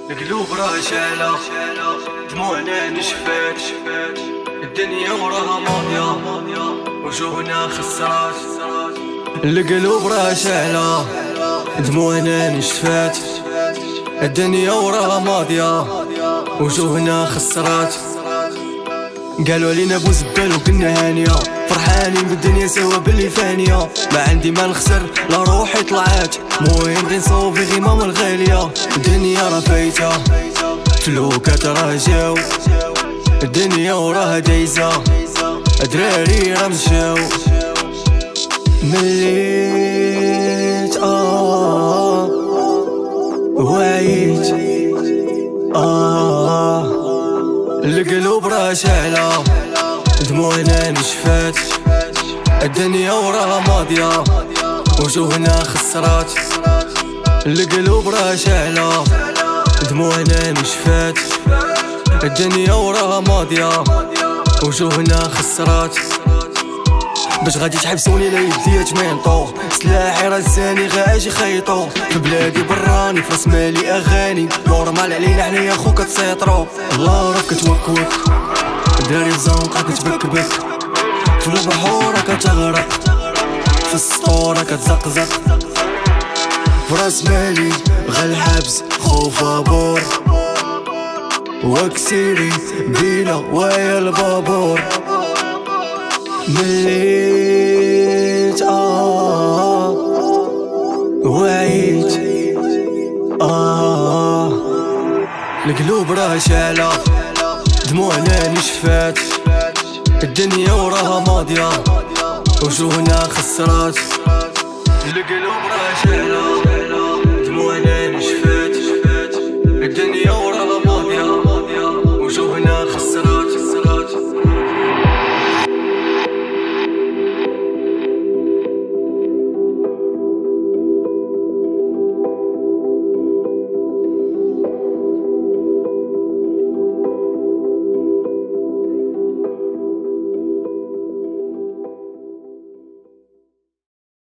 القلوب راه شالة، دموعنا نشفات، الدنيا وراها ماضية وجوهنا خسرات. القلوب راه شالة، دموعنا نشفات، الدنيا وراها ماضية وجوهنا خسرات. قالوا علينا بوز الدال وكنا هانية، فرحانين بالدنيا سوا باللي فانية. ما عندي ما نخسر لا روحي طلعات، مهم غير نصوفي غيمام الغالية. الدنيا راه فايتة، فلوكات راه جاو، الدنيا وراها دايزة، دراري راه مشاو. مليت وعيت القلوب راه شعلة، دموعنا نشفات، الدنيا وراها ماضية وجوهنا خسرات. القلوب راه شعلة، دموعنا نشفات، الدنيا وراها ماضية وجوهنا خسرات. باش غادي تحبسوني لا يديات ما ينطو، سلاحي راه لساني غاجي خيطو. في بلادي براني في راس مالي اغاني، نورمال علينا حنايا خوك تسيطرو. الله راك كتوكوك، الدراري في زنقة كتبكبك، في البحور كتغرق، في السطور كتزقزق. في راس مالي غا الحبس خوف بابور، وكسيري بينا ويا البابور. مليت وعيت القلوب راه شالة، دموعنا نشفات، الدنيا وراها ماضية وجوهنا خسرات. القلوب راه شالة.